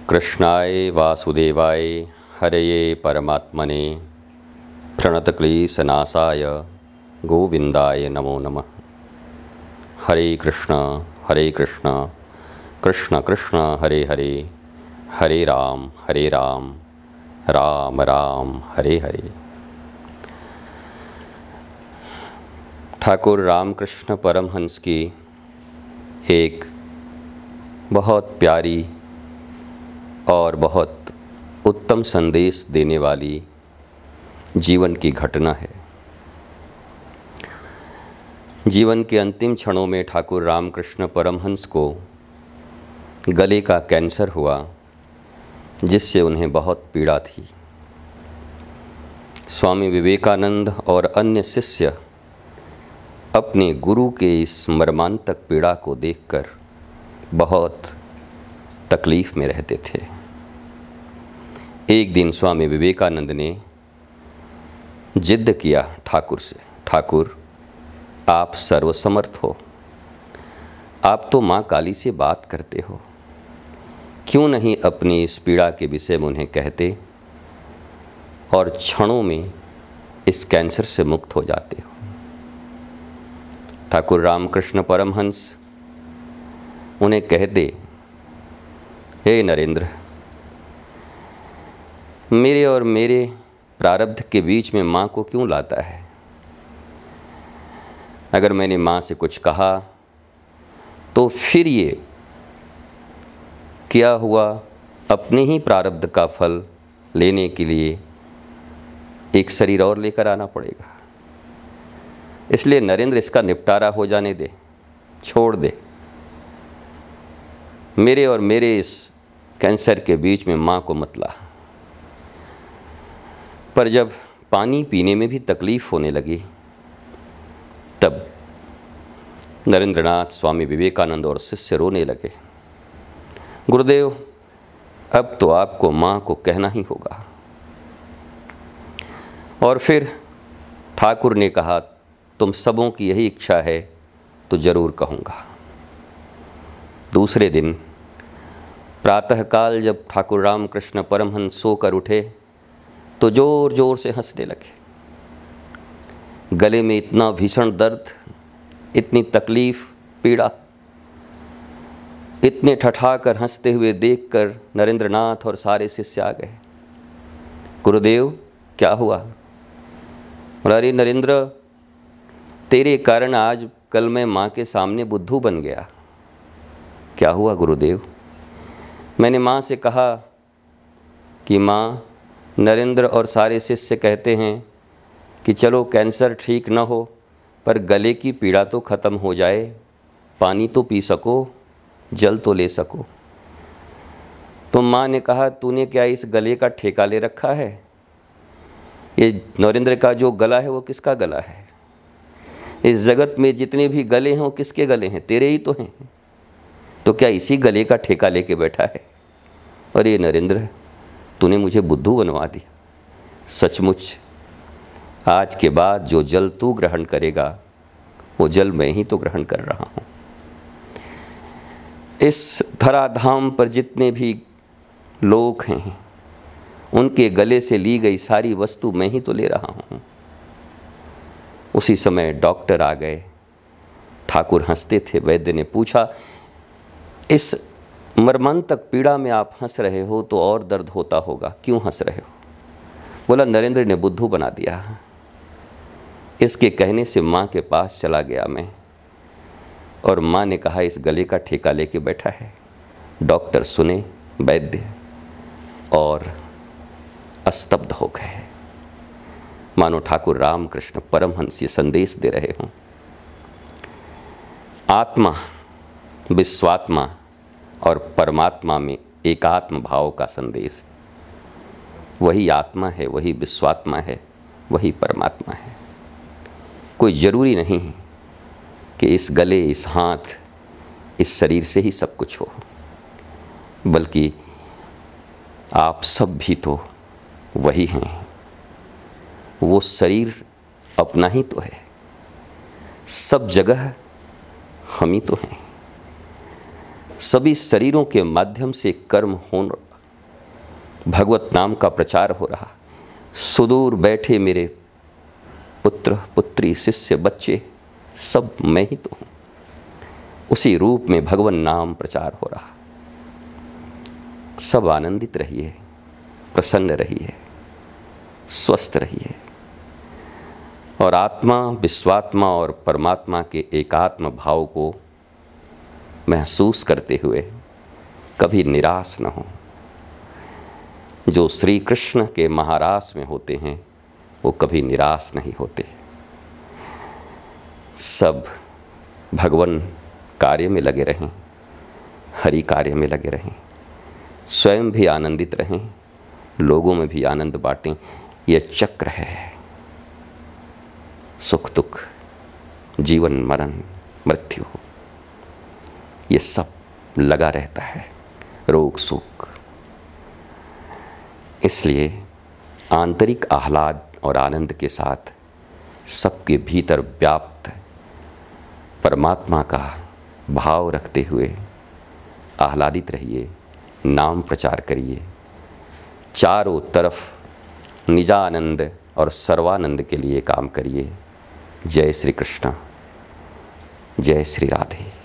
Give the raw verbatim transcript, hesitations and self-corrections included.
कृष्णाय वासुदेवाय हरये परमात्मने प्रणतक्लेशनाशाय गोविंदाय नमो नमः। हरे कृष्ण हरे कृष्ण कृष्ण कृष्ण हरे हरे, हरे राम हरे राम राम राम हरे हरे। ठाकुर रामकृष्ण परमहंस की एक बहुत प्यारी और बहुत उत्तम संदेश देने वाली जीवन की घटना है। जीवन के अंतिम क्षणों में ठाकुर रामकृष्ण परमहंस को गले का कैंसर हुआ, जिससे उन्हें बहुत पीड़ा थी। स्वामी विवेकानंद और अन्य शिष्य अपने गुरु के इस मर्मांतक पीड़ा को देखकर बहुत तकलीफ़ में रहते थे। एक दिन स्वामी विवेकानंद ने जिद्द किया ठाकुर से, ठाकुर आप सर्वसमर्थ हो, आप तो माँ काली से बात करते हो, क्यों नहीं अपनी इस पीड़ा के विषय में उन्हें कहते और क्षणों में इस कैंसर से मुक्त हो जाते हो। ठाकुर रामकृष्ण परमहंस उन्हें कहते, हे नरेंद्र, मेरे और मेरे प्रारब्ध के बीच में माँ को क्यों लाता है? अगर मैंने माँ से कुछ कहा तो फिर ये किया हुआ अपने ही प्रारब्ध का फल लेने के लिए एक शरीर और लेकर आना पड़ेगा। इसलिए नरेंद्र, इसका निपटारा हो जाने दे, छोड़ दे। मेरे और मेरे इस कैंसर के बीच में माँ को मत ला। पर जब पानी पीने में भी तकलीफ़ होने लगी, तब नरेंद्रनाथ, स्वामी विवेकानंद और शिष्य रोने लगे। गुरुदेव, अब तो आपको माँ को कहना ही होगा। और फिर ठाकुर ने कहा, तुम सबों की यही इच्छा है तो ज़रूर कहूँगा। दूसरे दिन प्रातःकाल जब ठाकुर रामकृष्ण परमहंस सोकर उठे तो ज़ोर ज़ोर से हंसने लगे। गले में इतना भीषण दर्द, इतनी तकलीफ़, पीड़ा, इतने ठठाकर हंसते हुए देखकर नरेंद्रनाथ और सारे शिष्य आ गए। गुरुदेव, क्या हुआ? अरे नरेंद्र, तेरे कारण आज कल मैं माँ के सामने बुद्धू बन गया। क्या हुआ गुरुदेव? मैंने माँ से कहा कि माँ, नरेंद्र और सारे शिष्य कहते हैं कि चलो कैंसर ठीक न हो पर गले की पीड़ा तो ख़त्म हो जाए, पानी तो पी सको, जल तो ले सको। तो माँ ने कहा, तूने क्या इस गले का ठेका ले रखा है? ये नरेंद्र का जो गला है वो किसका गला है? इस जगत में जितने भी गले हैं वो किसके गले हैं? तेरे ही तो हैं। तो क्या इसी गले का ठेका लेके बैठा है? अरे नरेंद्र, तूने मुझे बुद्धू बनवा दिया। सचमुच आज के बाद जो जल तू ग्रहण करेगा वो जल मैं ही तो ग्रहण कर रहा हूँ। इस धराधाम पर जितने भी लोग हैं उनके गले से ली गई सारी वस्तु मैं ही तो ले रहा हूँ। उसी समय डॉक्टर आ गए। ठाकुर हंसते थे। वैद्य ने पूछा, इस मर्मांतक पीड़ा में आप हंस रहे हो तो और दर्द होता होगा, क्यों हंस रहे हो? बोला, नरेंद्र ने बुद्धू बना दिया। इसके कहने से माँ के पास चला गया मैं, और माँ ने कहा इस गले का ठेका लेके बैठा है। डॉक्टर सुने, वैद्य, और स्तब्ध हो गए, मानो ठाकुर रामकृष्ण परमहंस ये संदेश दे रहे हों। आत्मा, विश्वात्मा और परमात्मा में एकात्म भाव का संदेश। वही आत्मा है, वही विश्वात्मा है, वही परमात्मा है। कोई ज़रूरी नहीं है कि इस गले, इस हाथ, इस शरीर से ही सब कुछ हो, बल्कि आप सब भी तो वही हैं। वो शरीर अपना ही तो है, सब जगह हम ही तो हैं। सभी शरीरों के माध्यम से कर्म हो भगवत नाम का प्रचार हो रहा। सुदूर बैठे मेरे पुत्र पुत्री शिष्य बच्चे सब मैं ही तो हूँ। उसी रूप में भगवान नाम प्रचार हो रहा। सब आनंदित रहिए, प्रसन्न रहिए, स्वस्थ रहिए और आत्मा, विश्वात्मा और परमात्मा के एकात्म भाव को महसूस करते हुए कभी निराश न हो। जो श्री कृष्ण के महारास में होते हैं वो कभी निराश नहीं होते। सब भगवान कार्य में लगे रहें, हरि कार्य में लगे रहें, स्वयं भी आनंदित रहें, लोगों में भी आनंद बांटें। यह चक्र है, सुख दुख, जीवन मरण, मृत्यु, ये सब लगा रहता है, रोग सुख। इसलिए आंतरिक आह्लाद और आनंद के साथ सबके भीतर व्याप्त परमात्मा का भाव रखते हुए आह्लादित रहिए, नाम प्रचार करिए, चारों तरफ निजानंद और सर्वानंद के लिए काम करिए। जय श्री कृष्ण, जय श्री राधे।